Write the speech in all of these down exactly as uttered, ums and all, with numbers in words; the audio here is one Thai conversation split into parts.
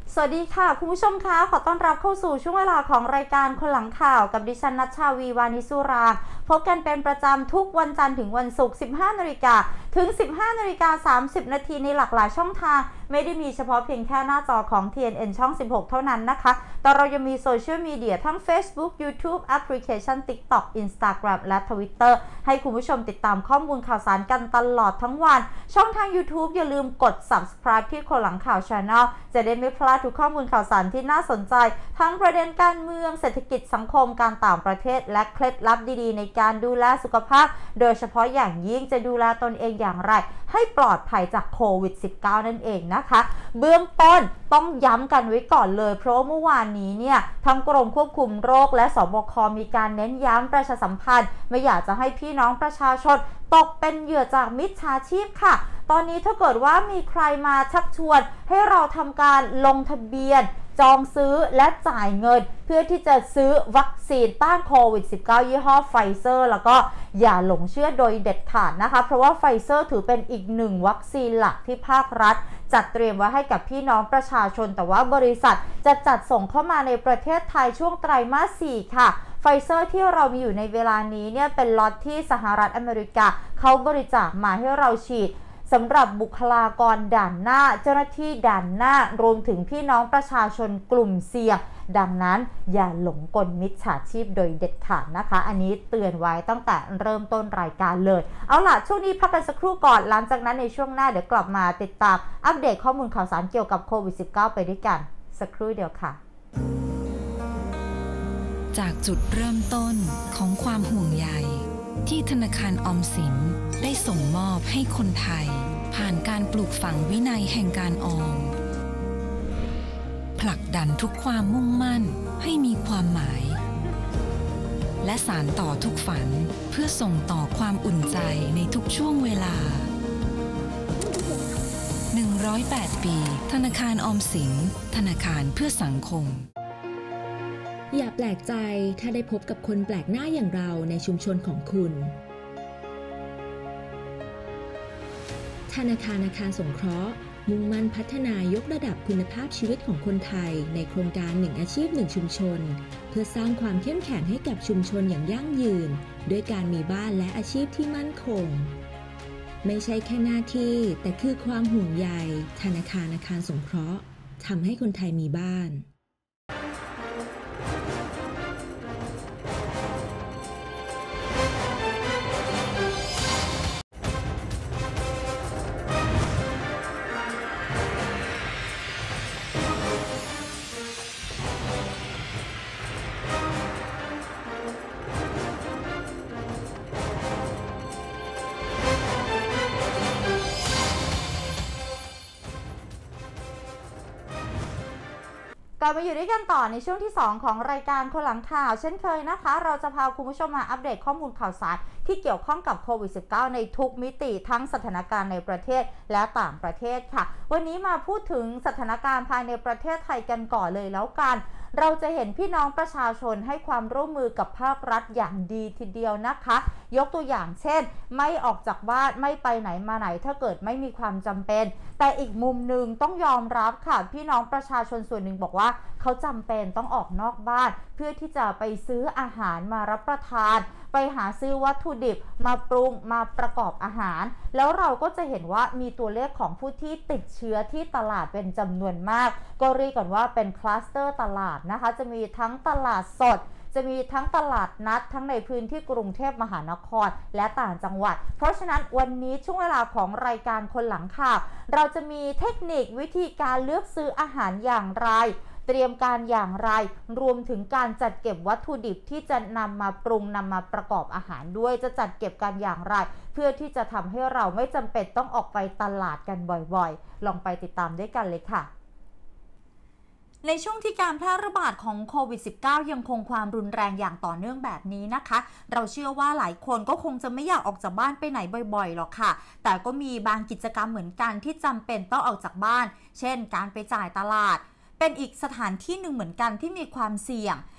สวัสดีค่ะคุณผู้ชมคะขอต้อนรับเข้าสู่ช่วงเวลาของรายการคนหลังข่าวกับดิฉันนัชชาวีวานิสุราพบกันเป็นประจำทุกวันจันทร์ถึงวันศุกร์ สิบห้านาฬิกา ถึง สิบห้านาฬิกาสามสิบนาทีในหลากหลายช่องทางไม่ได้มีเฉพาะเพียงแค่หน้าจอของ ที เอ็น เอ็น ช่อง สิบหก เท่านั้นนะคะแต่เรายังมีโซเชียลมีเดียทั้ง Facebook YouTube แอปพลิเคชัน TikTok Instagram และ Twitter ให้คุณผู้ชมติดตามข้อมูลข่าวสารกันตลอดทั้งวันช่องทาง YouTube อย่าลืมกด Subscribe ที่คนหลังข่าว Channel จะได้ไม่พลาดทุกข้อมูลข่าวสารที่น่าสนใจทั้งประเด็นการเมืองเศรษฐกิจสังคมการต่างประเทศและเคล็ดลับดีๆในการดูแลสุขภาพโดยเฉพาะอย่างยิ่งจะดูแลตนเองอย่างไรให้ปลอดภัยจากโควิด สิบเก้า นั่นเองนะคะเบื้องต้นต้องย้ำกันไว้ก่อนเลยเพราะเมื่อวานนี้เนี่ยทั้งกรมควบคุมโรคและสบคมีการเน้นย้ำประชาสัมพันธ์ไม่อยากจะให้พี่น้องประชาชนตกเป็นเหยื่อจากมิจฉาชีพค่ะตอนนี้ถ้าเกิดว่ามีใครมาชักชวนให้เราทำการลงทะเบียนจองซื้อและจ่ายเงินเพื่อที่จะซื้อวัคซีนต้านโควิด สิบเก้า ยี่ห้อไฟเซอร์แล้วก็อย่าหลงเชื่อโดยเด็ดขาดนะคะเพราะว่าไฟเซอร์ถือเป็นอีกหนึ่งวัคซีนหลักที่ภาครัฐจัดเตรียมไว้ให้กับพี่น้องประชาชนแต่ว่าบริษัทจะจัดส่งเข้ามาในประเทศไทยช่วงไตรมาส สี่ค่ะไฟเซอร์ที่เรามีอยู่ในเวลานี้เนี่ยเป็นล็อตที่สหรัฐอเมริกาเขาบริจาคมาให้เราฉีดสำหรับบุคลากรด่านหน้าเจ้าหน้าที่ด่านหน้ารวมถึงพี่น้องประชาชนกลุ่มเสี่ยงดังนั้นอย่าหลงกลมิจฉาชีพโดยเด็ดขาดนะคะอันนี้เตือนไว้ตั้งแต่เริ่มต้นรายการเลยเอาล่ะช่วงนี้พักกันสักครู่ก่อนหลังจากนั้นในช่วงหน้าเดี๋ยวกลับมาติดตามอัปเดตข้อมูลข่าวสารเกี่ยวกับโควิด สิบเก้า ไปด้วยกันสักครู่เดียวค่ะจากจุดเริ่มต้นของความห่วงใยที่ธนาคารออมสินได้ส่งมอบให้คนไทยผ่านการปลูกฝังวินัยแห่งการออมผลักดันทุกความมุ่งมั่นให้มีความหมายและสานต่อทุกฝันเพื่อส่งต่อความอุ่นใจในทุกช่วงเวลาหนึ่งร้อยแปดปีธนาคารออมสินธนาคารเพื่อสังคมอย่าแปลกใจถ้าได้พบกับคนแปลกหน้าอย่างเราในชุมชนของคุณธนาคารอาคารสงเคราะห์มุ่งมั่นพัฒนายกระดับคุณภาพชีวิตของคนไทยในโครงการหนึ่งอาชีพหนึ่งชุมชนเพื่อสร้างความเข้มแข็งให้กับชุมชนอย่างยั่งยืนด้วยการมีบ้านและอาชีพที่มั่นคงไม่ใช่แค่หน้าที่แต่คือความห่วงใยธนาคารอาคารสงเคราะห์ทำให้คนไทยมีบ้านกลับมาอยู่ด้วยกันต่อในช่วงที่สองของรายการคนหลังข่าวเช่นเคยนะคะเราจะพาคุณผู้ชมมาอัปเดตข้อมูลข่าวสารที่เกี่ยวข้องกับโควิด สิบเก้า ในทุกมิติทั้งสถานการณ์ในประเทศและต่างประเทศค่ะวันนี้มาพูดถึงสถานการณ์ภายในประเทศไทยกันก่อนเลยแล้วกันเราจะเห็นพี่น้องประชาชนให้ความร่วมมือกับภาครัฐอย่างดีทีเดียวนะคะยกตัวอย่างเช่นไม่ออกจากบ้านไม่ไปไหนมาไหนถ้าเกิดไม่มีความจำเป็นแต่อีกมุมหนึ่งต้องยอมรับค่ะพี่น้องประชาชนส่วนหนึ่งบอกว่าเขาจำเป็นต้องออกนอกบ้านเพื่อที่จะไปซื้ออาหารมารับประทานไปหาซื้อวัตถุดิบมาปรุงมาประกอบอาหารแล้วเราก็จะเห็นว่ามีตัวเลขของผู้ที่ติดเชื้อที่ตลาดเป็นจำนวนมากก็เรียกกันว่าเป็นคลัสเตอร์ตลาดนะคะจะมีทั้งตลาดสดจะมีทั้งตลาดนัดทั้งในพื้นที่กรุงเทพมหานครและต่างจังหวัดเพราะฉะนั้นวันนี้ช่วงเวลาของรายการคนหลังข่าวเราจะมีเทคนิควิธีการเลือกซื้ออาหารอย่างไรเตรียมการอย่างไรรวมถึงการจัดเก็บวัตถุดิบที่จะนำมาปรุงนำมาประกอบอาหารด้วยจะจัดเก็บกันอย่างไรเพื่อที่จะทำให้เราไม่จำเป็นต้องออกไปตลาดกันบ่อยๆลองไปติดตามด้วยกันเลยค่ะในช่วงที่การแพร่ระบาดของโควิด สิบเก้า ยังคงความรุนแรงอย่างต่อเนื่องแบบนี้นะคะเราเชื่อว่าหลายคนก็คงจะไม่อยากออกจากบ้านไปไหนบ่อยๆหรอกค่ะแต่ก็มีบางกิจกรรมเหมือนกันที่จำเป็นต้องออกจากบ้านเช่นการไปจ่ายตลาดเป็นอีกสถานที่หนึ่งเหมือนกันที่มีความเสี่ยง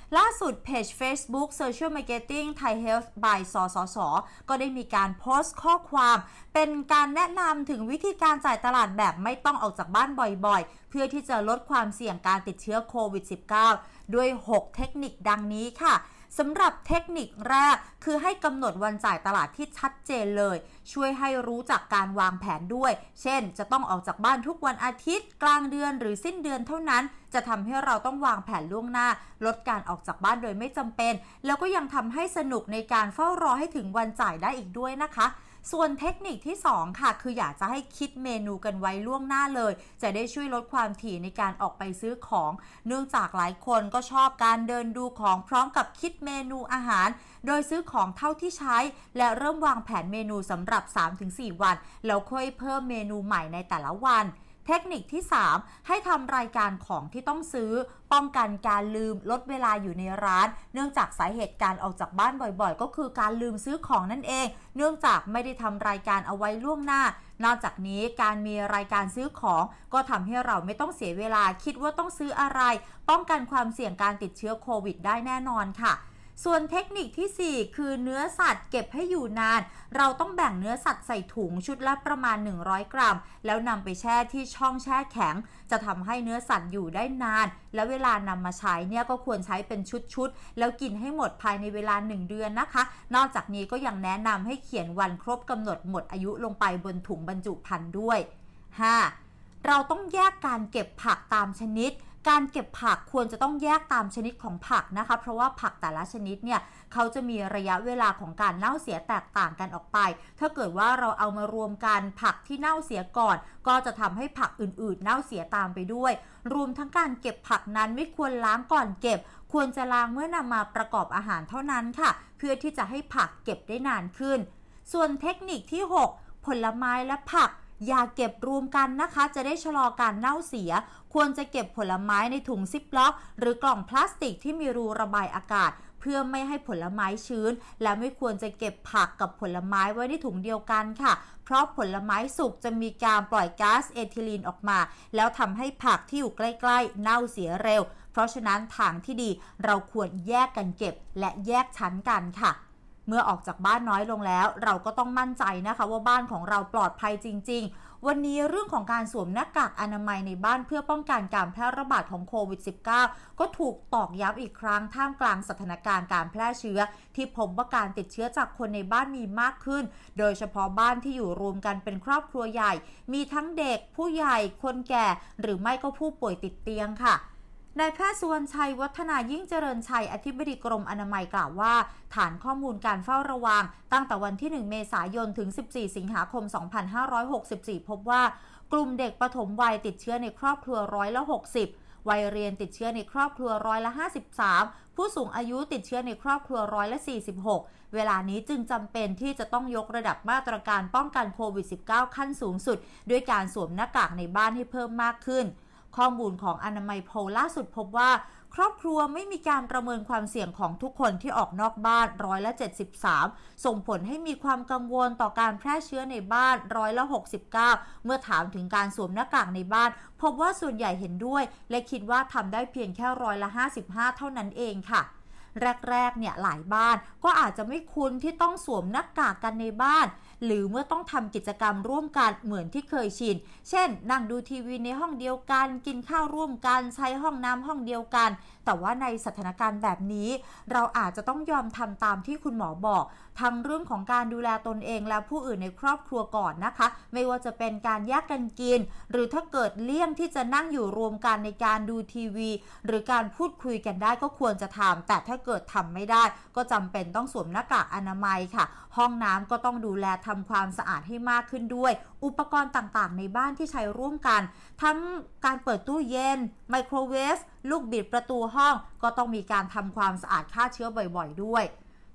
ล่าสุดเพจ Facebook Social Marketing Thai Health by สสส.ก็ได้มีการโพสต์ข้อความเป็นการแนะนำถึงวิธีการจ่ายตลาดแบบไม่ต้องออกจากบ้านบ่อยๆเพื่อที่จะลดความเสี่ยงการติดเชื้อโควิด สิบเก้า ด้วยหกเทคนิคดังนี้ค่ะสำหรับเทคนิคแรกคือให้กำหนดวันจ่ายตลาดที่ชัดเจนเลยช่วยให้รู้จักการวางแผนด้วยเช่นจะต้องออกจากบ้านทุกวันอาทิตย์กลางเดือนหรือสิ้นเดือนเท่านั้นจะทำให้เราต้องวางแผนล่วงหน้าลดการออกจากบ้านโดยไม่จำเป็นแล้วก็ยังทำให้สนุกในการเฝ้ารอให้ถึงวันจ่ายได้อีกด้วยนะคะส่วนเทคนิคที่สองค่ะคืออยากจะให้คิดเมนูกันไว้ล่วงหน้าเลยจะได้ช่วยลดความถี่ในการออกไปซื้อของเนื่องจากหลายคนก็ชอบการเดินดูของพร้อมกับคิดเมนูอาหารโดยซื้อของเท่าที่ใช้และเริ่มวางแผนเมนูสำหรับ สามถึงสี่ วันแล้วค่อยเพิ่มเมนูใหม่ในแต่ละวันเทคนิคที่สามให้ทำรายการของที่ต้องซื้อป้องกันการลืมลดเวลาอยู่ในร้านเนื่องจากสาเหตุการออกจากบ้านบ่อยๆก็คือการลืมซื้อของนั่นเองเนื่องจากไม่ได้ทำรายการเอาไว้ล่วงหน้านอกจากนี้การมีรายการซื้อของก็ทำให้เราไม่ต้องเสียเวลาคิดว่าต้องซื้ออะไรป้องกันความเสี่ยงการติดเชื้อโควิดได้แน่นอนค่ะส่วนเทคนิคที่สี่คือเนื้อสัตว์เก็บให้อยู่นานเราต้องแบ่งเนื้อสัตว์ใส่ถุงชุดละประมาณหนึ่งร้อยกรัมแล้วนำไปแช่ที่ช่องแช่แข็งจะทำให้เนื้อสัตว์อยู่ได้นานและเวลานำมาใช้เนี่ยก็ควรใช้เป็นชุดๆแล้วกินให้หมดภายในเวลาหนึ่งเดือนนะคะนอกจากนี้ก็ยังแนะนำให้เขียนวันครบกำหนดหมดอายุลงไปบนถุงบรรจุภัณฑ์ด้วย ห้า เราต้องแยกการเก็บผักตามชนิดการเก็บผักควรจะต้องแยกตามชนิดของผักนะคะเพราะว่าผักแต่ละชนิดเนี่ยเขาจะมีระยะเวลาของการเน่าเสียแตกต่างกันออกไปถ้าเกิดว่าเราเอามารวมกันผักที่เน่าเสียก่อนก็จะทำให้ผักอื่นๆเน่าเสียตามไปด้วยรวมทั้งการเก็บผักนั้นไม่ควรล้างก่อนเก็บควรจะล้างเมื่อนำมาประกอบอาหารเท่านั้นค่ะเพื่อที่จะให้ผักเก็บได้นานขึ้นส่วนเทคนิคที่หกผลไม้และผักอย่าเก็บรวมกันนะคะจะได้ชะลอการเน่าเสียควรจะเก็บผลไม้ในถุงซิปล็อกหรือกล่องพลาสติกที่มีรูระบายอากาศเพื่อไม่ให้ผลไม้ชื้นและไม่ควรจะเก็บผักกับผลไม้ไว้ในถุงเดียวกันค่ะเพราะผลไม้สุกจะมีการปล่อยก๊าซเอทิลีนออกมาแล้วทำให้ผักที่อยู่ใกล้ๆเน่าเสียเร็วเพราะฉะนั้นทางที่ดีเราควรแยกกันเก็บและแยกชั้นกันค่ะเมื่อออกจากบ้านน้อยลงแล้วเราก็ต้องมั่นใจนะคะว่าบ้านของเราปลอดภัยจริงๆวันนี้เรื่องของการสวมหน้ากากอนามัยในบ้านเพื่อป้องกันการแพร่ระบาดของโควิด สิบเก้า ก็ถูกตอกย้ำอีกครั้งท่ามกลางสถานการณ์การแพร่เชื้อที่พบว่าการติดเชื้อจากคนในบ้านมีมากขึ้นโดยเฉพาะบ้านที่อยู่รวมกันเป็นครอบครัวใหญ่มีทั้งเด็กผู้ใหญ่คนแก่หรือไม่ก็ผู้ป่วยติดเตียงค่ะนายแพทย์สุวรรณชัยวัฒนายิ่งเจริญชัยอธิบดีกรมอนามัยกล่าวว่าฐานข้อมูลการเฝ้าระวังตั้งแต่วันที่หนึ่งเมษายนถึงสิบสี่สิงหาคมสองพันห้าร้อยหกสิบสี่พบว่ากลุ่มเด็กปฐมวัยติดเชื้อในครอบครัวร้อยละหกสิบวัยเรียนติดเชื้อในครอบครัวร้อยละห้าสิบสามผู้สูงอายุติดเชื้อในครอบครัวร้อยละสี่สิบหกเวลานี้จึงจำเป็นที่จะต้องยกระดับมาตรการป้องกันโควิด สิบเก้า ขั้นสูงสุดด้วยการสวมหน้ากากในบ้านให้เพิ่มมากขึ้นข้อมูลของอนามัยโพลล่าสุดพบว่าครอบครัวไม่มีการประเมินความเสี่ยงของทุกคนที่ออกนอกบ้านร้อยละเจ็ดสิบสามส่งผลให้มีความกังวลต่อการแพร่เชื้อในบ้านร้อยละหกสิบเก้าเมื่อถามถึงการสวมหน้ากากในบ้านพบว่าส่วนใหญ่เห็นด้วยและคิดว่าทำได้เพียงแค่ร้อยละห้าสิบห้าเท่านั้นเองค่ะแรกๆเนี่ยหลายบ้านก็อาจจะไม่คุ้นที่ต้องสวมหน้ากากกันในบ้านหรือเมื่อต้องทำกิจกรรมร่วมกันเหมือนที่เคยชินเช่นนั่งดูทีวีในห้องเดียวกันกินข้าวร่วมกันใช้ห้องน้ำห้องเดียวกันแต่ว่าในสถานการณ์แบบนี้เราอาจจะต้องยอมทำตามที่คุณหมอบอกทั้งเรื่องของการดูแลตนเองและผู้อื่นในครอบครัวก่อนนะคะไม่ว่าจะเป็นการแยกกันกินหรือถ้าเกิดเลี่ยงที่จะนั่งอยู่รวมกันในการดูทีวีหรือการพูดคุยกันได้ก็ควรจะทำแต่ถ้าเกิดทำไม่ได้ก็จำเป็นต้องสวมหน้ากากอนามัยค่ะห้องน้ำก็ต้องดูแลทำความสะอาดให้มากขึ้นด้วยอุปกรณ์ต่างๆในบ้านที่ใช้ร่วมกันทั้งการเปิดตู้เย็นไมโครเวฟลูกบิดประตูห้องก็ต้องมีการทำความสะอาดฆ่าเชื้อบ่อยๆด้วย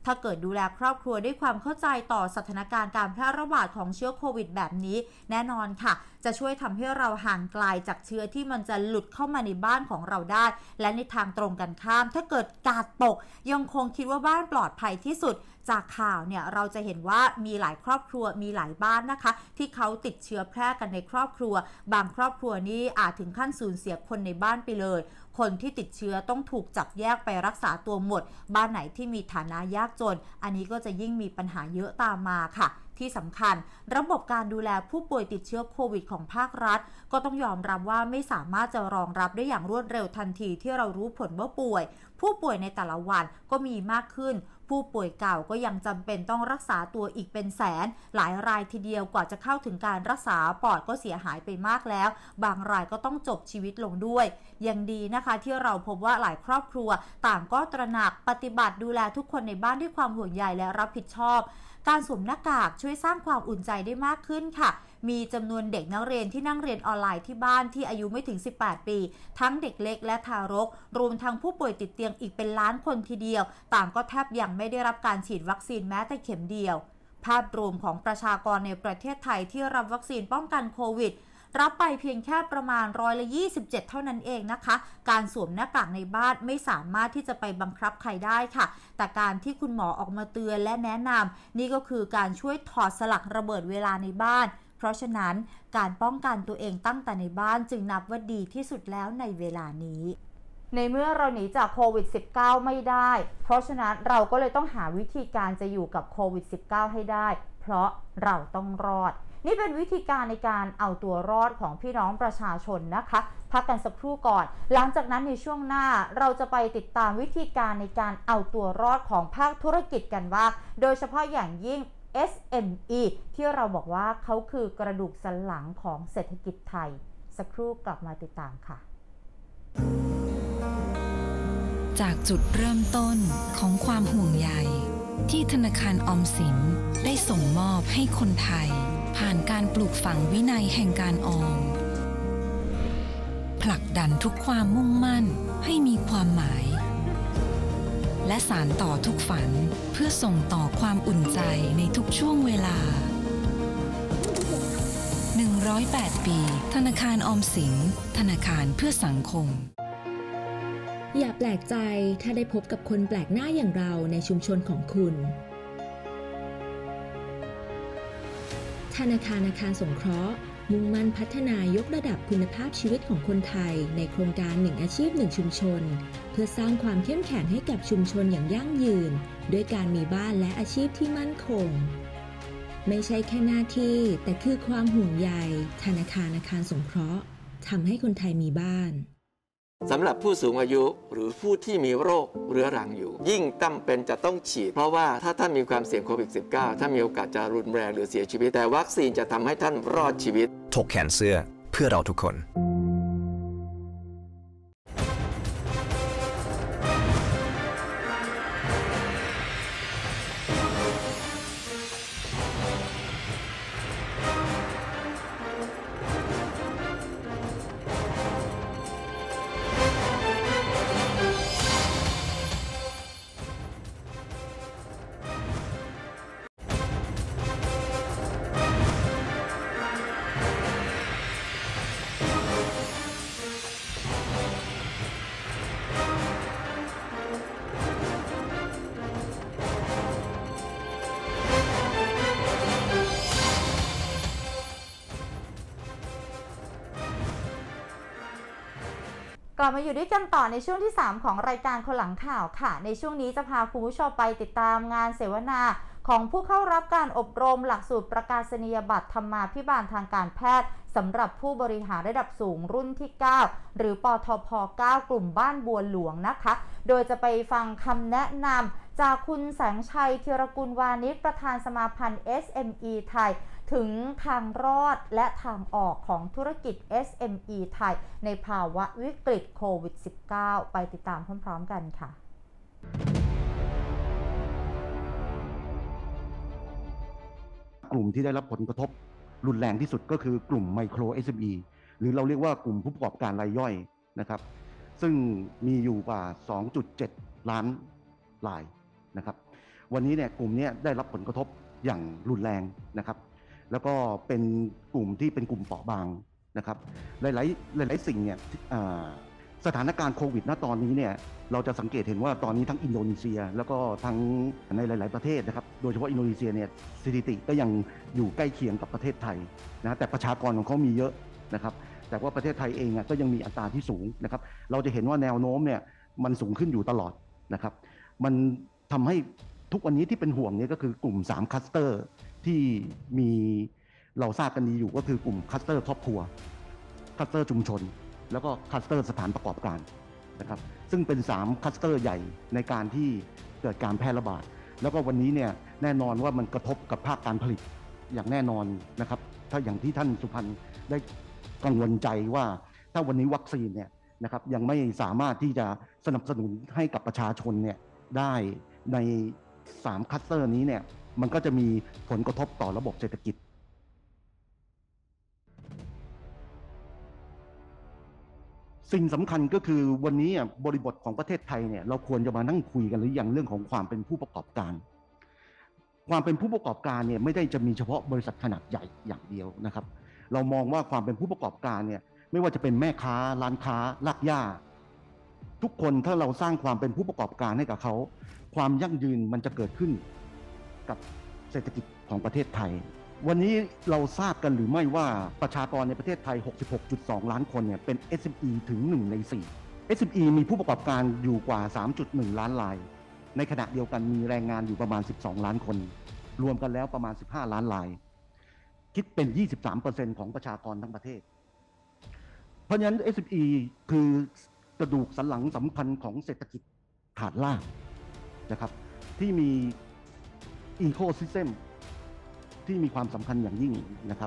ถ้าเกิดดูแลครอบครัวด้วยความเข้าใจต่อสถานการณ์การแพร่ระบาดของเชื้อโควิดแบบนี้แน่นอนค่ะจะช่วยทำให้เราห่างไกลจากเชื้อที่มันจะหลุดเข้ามาในบ้านของเราได้และในทางตรงกันข้ามถ้าเกิดกาดตกยังคงคิดว่าบ้านปลอดภัยที่สุดจากข่าวเนี่ยเราจะเห็นว่ามีหลายครอบครัวมีหลายบ้านนะคะที่เขาติดเชื้อแพร่กันในครอบครัวบางครอบครัวนี่อาจถึงขั้นสูญเสียคนในบ้านไปเลยคนที่ติดเชื้อต้องถูกจับแยกไปรักษาตัวหมดบ้านไหนที่มีฐานะยากจนอันนี้ก็จะยิ่งมีปัญหาเยอะตามมาค่ะที่สำคัญระบบการดูแลผู้ป่วยติดเชื้อโควิดของภาครัฐก็ต้องยอมรับว่าไม่สามารถจะรองรับได้อย่างรวดเร็วทันทีที่เรารู้ผลว่าป่วยผู้ป่วยในแต่ละวันก็มีมากขึ้นผู้ป่วยเก่าก็ยังจำเป็นต้องรักษาตัวอีกเป็นแสนหลายรายทีเดียวกว่าจะเข้าถึงการรักษาปอดก็เสียหายไปมากแล้วบางรายก็ต้องจบชีวิตลงด้วยยังดีนะคะที่เราพบว่าหลายครอบครัวต่างก็ตระหนักปฏิบัติดูแลทุกคนในบ้านด้วยความห่วงใยและรับผิดชอบการสวมหน้ากากช่วยสร้างความอุ่นใจได้มากขึ้นค่ะมีจำนวนเด็กนักเรียนที่นั่งเรียนออนไลน์ที่บ้านที่อายุไม่ถึงสิบแปดปีทั้งเด็กเล็กและทารกรวมทั้งผู้ป่วยติดเตียงอีกเป็นล้านคนทีเดียวต่างก็แทบยังไม่ได้รับการฉีดวัคซีนแม้แต่เข็มเดียวภาพรวมของประชากรในประเทศไทยที่รับวัคซีนป้องกันโควิดรับไปเพียงแค่ประมาณร้อยละยี่สิบเจ็ดเท่านั้นเองนะคะการสวมหน้ากากในบ้านไม่สามารถที่จะไปบังคับใครได้ค่ะแต่การที่คุณหมอออกมาเตือนและแนะนำนี่ก็คือการช่วยถอดสลักระเบิดเวลาในบ้านเพราะฉะนั้นการป้องกันตัวเองตั้งแต่ในบ้านจึงนับว่าดีที่สุดแล้วในเวลานี้ในเมื่อเราหนีจากโควิด สิบเก้า ไม่ได้เพราะฉะนั้นเราก็เลยต้องหาวิธีการจะอยู่กับโควิด สิบเก้า ให้ได้เพราะเราต้องรอดนี่เป็นวิธีการในการเอาตัวรอดของพี่น้องประชาชนนะคะพักกันสักครู่ก่อนหลังจากนั้นในช่วงหน้าเราจะไปติดตามวิธีการในการเอาตัวรอดของภาคธุรกิจกันว่าโดยเฉพาะอย่างยิ่ง เอส เอ็ม อี ที่เราบอกว่าเขาคือกระดูกสันหลังของเศรษฐกิจไทยสักครู่กลับมาติดตามค่ะจากจุดเริ่มต้นของความห่วงใยที่ธนาคารออมสินได้ส่งมอบให้คนไทยผ่านการปลูกฝังวินัยแห่งการออมผลักดันทุกความมุ่งมั่นให้มีความหมายและสานต่อทุกฝันเพื่อส่งต่อความอุ่นใจในทุกช่วงเวลาหนึ่งร้อยแปดปีธนาคารออมสินธนาคารเพื่อสังคมอย่าแปลกใจถ้าได้พบกับคนแปลกหน้าอย่างเราในชุมชนของคุณธนาคารอาคารสงเคราะห์มุ่งมั่นพัฒนายกระดับคุณภาพชีวิตของคนไทยในโครงการหนึ่งอาชีพหนึ่งชุมชนเพื่อสร้างความเข้มแข็งให้กับชุมชนอย่างยั่งยืนด้วยการมีบ้านและอาชีพที่มั่นคงไม่ใช่แค่หน้าที่แต่คือความห่วงใยธนาคารอาคารสงเคราะห์ทำให้คนไทยมีบ้านสำหรับผู้สูงอายุหรือผู้ที่มีโรคเรื้อรังอยู่ยิ่งจำเป็นจะต้องฉีดเพราะว่าถ้าท่านมีความเสี่ยงโควิด สิบเก้า ท่านมีโอกาสจะรุนแรงหรือเสียชีวิตแต่วัคซีนจะทำให้ท่านรอดชีวิตถกแขนเสื้อเพื่อเราทุกคนกลับมาอยู่ด้วยกันต่อในช่วงที่สามของรายการคนหลังข่าวค่ะในช่วงนี้จะพาคุณผู้ชมไปติดตามงานเสวนาของผู้เข้ารับการอบรมหลักสูตรประกาศนียบัตรธรรมาภิบาลทางการแพทย์สำหรับผู้บริหารระดับสูงรุ่นที่เก้าหรือปทพเก้ากลุ่มบ้านบัวหลวงนะคะโดยจะไปฟังคำแนะนำจากคุณแสงชัยธีรกุลวานิชประธานสมาพันธ์ เอส เอ็ม อี ไทยถึงทางรอดและทางออกของธุรกิจ เอส เอ็ม อี ไทยในภาวะวิกฤตโควิด สิบเก้า ไปติดตามพร้อมๆกันค่ะกลุ่มที่ได้รับผลกระทบรุนแรงที่สุดก็คือกลุ่มไมโคร เอส เอ็ม อี หรือเราเรียกว่ากลุ่มผู้ประกอบการรายย่อยนะครับซึ่งมีอยู่กว่า สองจุดเจ็ด ล้านรายนะครับวันนี้เนี่ยกลุ่มนี้ได้รับผลกระทบอย่างรุนแรงนะครับแล้วก็เป็นกลุ่มที่เป็นกลุ่มเปราะบางนะครับหลายๆหลายๆสิ่งเนี่ยสถานการณ์โควิดณตอนนี้เนี่ยเราจะสังเกตเห็นว่าตอนนี้ทั้งอินโดนีเซียแล้วก็ทั้งในหลายๆประเทศนะครับโดยเฉพาะอินโดนีเซียเนี่ยสถิติก็ยังอยู่ใกล้เคียงกับประเทศไทยนะแต่ประชากรของเขามีเยอะนะครับแต่ว่าประเทศไทยเองก็ยังมีอัตราที่สูงนะครับเราจะเห็นว่าแนวโน้มเนี่ยมันสูงขึ้นอยู่ตลอดนะครับมันทำให้ทุกวันนี้ที่เป็นห่วงเนี่ยก็คือกลุ่มสามคลัสเตอร์ที่มีเราทราบกันดีอยู่ก็คือกลุ่มคลัสเตอร์ครอบครัวคลัสเตอร์ชุมชนแล้วก็คลัสเตอร์สถานประกอบการนะครับซึ่งเป็นสามคลัสเตอร์ใหญ่ในการที่เกิดการแพร่ระบาดแล้วก็วันนี้เนี่ยแน่นอนว่ามันกระทบกับภาคการผลิตอย่างแน่นอนนะครับถ้าอย่างที่ท่านสุพันธ์ได้กังวลใจว่าถ้าวันนี้วัคซีนเนี่ยนะครับยังไม่สามารถที่จะสนับสนุนให้กับประชาชนเนี่ยได้ในสามคลัสเตอร์นี้เนี่ยมันก็จะมีผลกระทบต่อระบบเศรษฐกิจสิ่งสำคัญก็คือวันนี้บริบทของประเทศไทยเนี่ยเราควรจะมานั่งคุยกันหรือยังเรื่องของความเป็นผู้ประกอบการความเป็นผู้ประกอบการเนี่ยไม่ได้จะมีเฉพาะบริษัทขนาดใหญ่อย่างเดียวนะครับเรามองว่าความเป็นผู้ประกอบการเนี่ยไม่ว่าจะเป็นแม่ค้าร้านค้าลากย่าทุกคนถ้าเราสร้างความเป็นผู้ประกอบการให้กับเขาความยั่งยืนมันจะเกิดขึ้นกับเศรษฐกิจของประเทศไทยวันนี้เราทราบกันหรือไม่ว่าประชากรในประเทศไทย หกสิบหกจุดสอง ล้านคนเนี่ยเป็น เอส เอ็ม อี ถึงหนึ่งในสี่ เอส เอ็ม อี มีผู้ประกอบการอยู่กว่า สามจุดหนึ่ง ล้านรายในขณะเดียวกันมีแรงงานอยู่ประมาณสิบสองล้านคนรวมกันแล้วประมาณสิบห้าล้านรายคิดเป็น ยี่สิบสามเปอร์เซ็นต์ ของประชากรทั้งประเทศเพราะฉะนั้น เอส เอ็ม อี คือกระดูกสันหลังสำคัญของเศรษฐกิจฐานรากนะครับที่มีอีโคซิสเต็มที่มีความสำคัญอย่างยิ่งนะครับ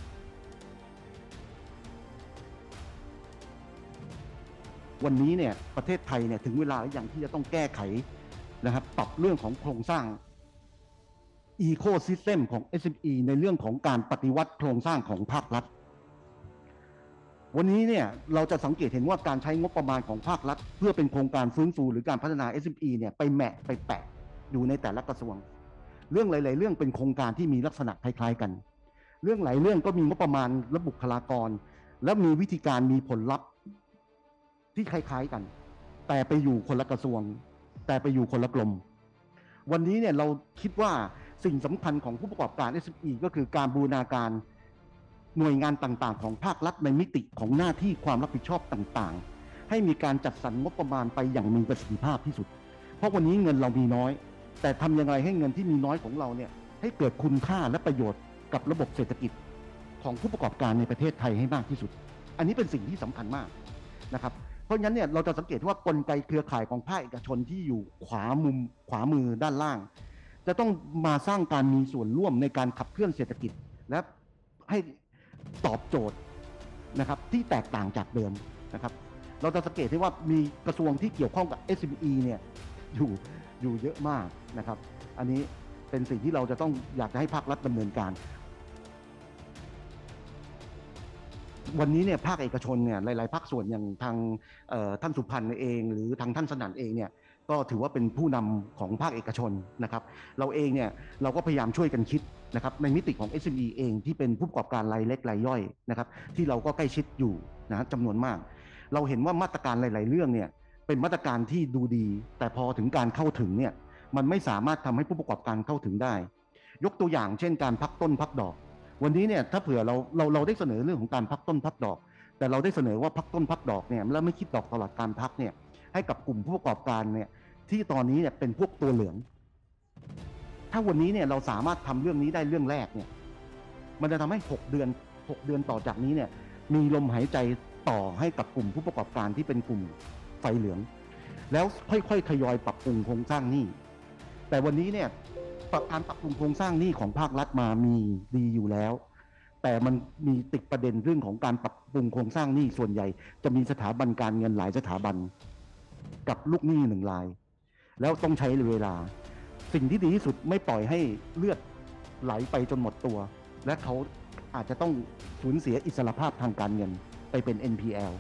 วันนี้เนี่ยประเทศไทยเนี่ยถึงเวลาหรือยังที่จะต้องแก้ไขนะครับปรับเรื่องของโครงสร้างอีโคซิสเต็มของ เอส เอ็ม อี ในเรื่องของการปฏิวัติโครงสร้างของภาครัฐวันนี้เนี่ยเราจะสังเกตเห็นว่าการใช้งบประมาณของภาครัฐเพื่อเป็นโครงการฟื้นฟูหรือการพัฒนา เอส เอ็ม อี เนี่ยไปแหมะไปแปะอยู่ในแต่ละกระทรวงเรื่องหลายๆเรื่องเป็นโครงการที่มีลักษณะคล้ายๆกันเรื่องหลายเรื่องก็มีงบประมาณและบุคลากรและมีวิธีการมีผลลัพธ์ที่คล้ายๆกันแต่ไปอยู่คนละกระทรวงแต่ไปอยู่คนละกรมวันนี้เนี่ยเราคิดว่าสิ่งสำคัญของผู้ประกอบการ เอส เอ็ม อี ก็คือการบูรณาการหน่วยงานต่างๆของภาครัฐในมิติของหน้าที่ความรับผิดชอบต่างๆให้มีการจัดสรรงบประมาณไปอย่างมีประสิทธิภาพที่สุดเพราะวันนี้เงินเรามีน้อยแต่ทำยังไงให้เงินที่มีน้อยของเราเนี่ยให้เกิดคุณค่าและประโยชน์กับระบบเศรษฐกิจของผู้ประกอบการในประเทศไทยให้มากที่สุดอันนี้เป็นสิ่งที่สำคัญมากนะครับเพราะฉะนั้นเนี่ยเราจะสังเกตว่ากลไกเครือข่ายของภาคเอกชนที่อยู่ขวามุมขวามือด้านล่างจะต้องมาสร้างการมีส่วนร่วมในการขับเคลื่อนเศรษฐกิจและให้ตอบโจทย์นะครับที่แตกต่างจากเดิมนะครับเราจะสังเกตได้ว่ามีกระทรวงที่เกี่ยวข้องกับ เอส เอ็ม อี เนี่ยอยู่อยู่เยอะมากนะครับอันนี้เป็นสิ่งที่เราจะต้องอยากจะให้ภาครัฐดำเนินการวันนี้เนี่ยภาคเอกชนเนี่ยหลายๆภาคส่วนอย่างทางท่านสุพันธ์เองหรือทางท่านสนั่นเองเนี่ยก็ถือว่าเป็นผู้นำของภาคเอกชนนะครับเราเองเนี่ยเราก็พยายามช่วยกันคิดนะครับในมิติของ เอส เอ็ม อี เองที่เป็นผู้ประกอบการรายเล็กรายย่อยนะครับที่เราก็ใกล้ชิดอยู่นะจำนวนมากเราเห็นว่ามาตรการหลายๆเรื่องเนี่ยเป็นมาตรการที่ดูดีแต่พอถึงการเข้าถึงเนี่ยมันไม่สามารถทำให้ผู้ประกอบการเข้าถึงได้ยกตัวอย่างเช่นการพักต้นพักดอกวันนี้เนี่ยถ้าเผื่อเราเราเราได้เสนอเรื่องของการพักต้นพักดอกแต่เราได้เสนอว่าพักต้นพักดอกเนี่ยแล้วไม่คิดดอกตลอดการพักเนี่ยให้กับกลุ่มผู้ประกอบการเนี่ยที่ตอนนี้เนี่ยเป็นพวกตัวเหลืองถ้าวันนี้เนี่ยเราสามารถทำเรื่องนี้ได้เรื่องแรกเนี่ยมันจะทำให้หกเดือนหกเดือนต่อจากนี้เนี่ยมีลมหายใจต่อให้กับกลุ่มผู้ประกอบการที่เป็นกลุ่มไฟเหลืองแล้วค่อยๆทยอยปรับปรุงโครงสร้างหนี้แต่วันนี้เนี่ยการปรับปรุงโครงสร้างหนี้ของภาครัฐมามีดีอยู่แล้วแต่มันมีติดประเด็นเรื่องของการปรับปรุงโครงสร้างหนี้ส่วนใหญ่จะมีสถาบันการเงินหลายสถาบันกับลูกหนี้หนึ่งรายแล้วต้องใช้เวลาสิ่งที่ดีที่สุดไม่ปล่อยให้เลือดไหลไปจนหมดตัวและเขาอาจจะต้องสูญเสียอิสรภาพทางการเงินไปเป็น เอ็น พี แอล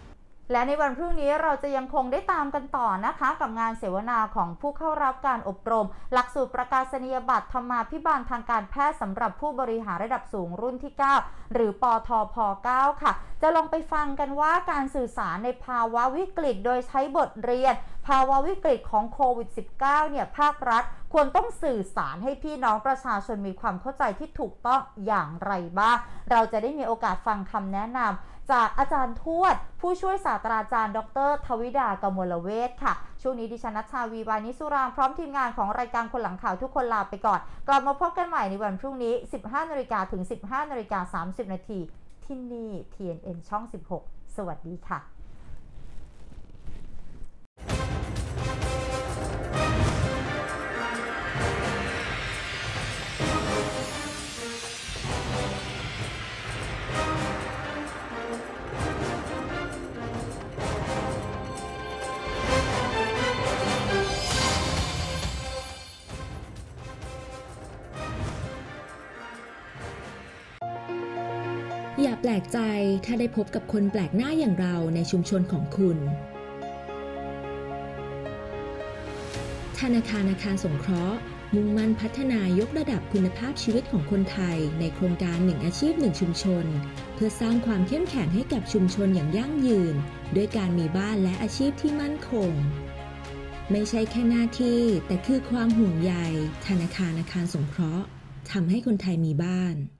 และในวันพรุ่งนี้เราจะยังคงได้ตามกันต่อนะคะกับงานเสวนาของผู้เข้ารับการอบรมหลักสูตรประกาศนียบัตรธรรมาภิบาลทางการแพทย์สำหรับผู้บริหารระดับสูงรุ่นที่เก้าหรือปทพเก้าค่ะจะลองไปฟังกันว่าการสื่อสารในภาวะวิกฤตโดยใช้บทเรียนภาวะวิกฤตของโควิด สิบเก้า เนี่ยภาครัฐควรต้องสื่อสารให้พี่น้องประชาชนมีความเข้าใจที่ถูกต้องอย่างไรบ้างเราจะได้มีโอกาสฟังคำแนะนำจากอาจารย์ทวดผู้ช่วยศาสตราจารย์ดรทวิดากมลเวชค่ะช่วงนี้ดิฉันนัชชาวีวานิสุรางพร้อมทีมงานของรายการคนหลังข่าวทุกคนลาไปก่อนกลับมาพบกันใหม่ในวันพรุ่งนี้ สิบห้านาฬิกา ถึง สิบห้านาฬิกาสามสิบนาทีที่นี่ ที เอ็น เอ็น ช่อง สิบหกสวัสดีค่ะอย่าแปลกใจถ้าได้พบกับคนแปลกหน้าอย่างเราในชุมชนของคุณธนาคารอาคารสงเคราะห์มุ่งมั่นพัฒนายกระดับคุณภาพชีวิตของคนไทยในโครงการหนึ่งอาชีพหนึ่งชุมชนเพื่อสร้างความเข้มแข็งให้กับชุมชนอย่างยั่งยืนด้วยการมีบ้านและอาชีพที่มั่นคงไม่ใช่แค่หน้าที่แต่คือความห่วงใยธนาคารอาคารสงเคราะห์ทำให้คนไทยมีบ้าน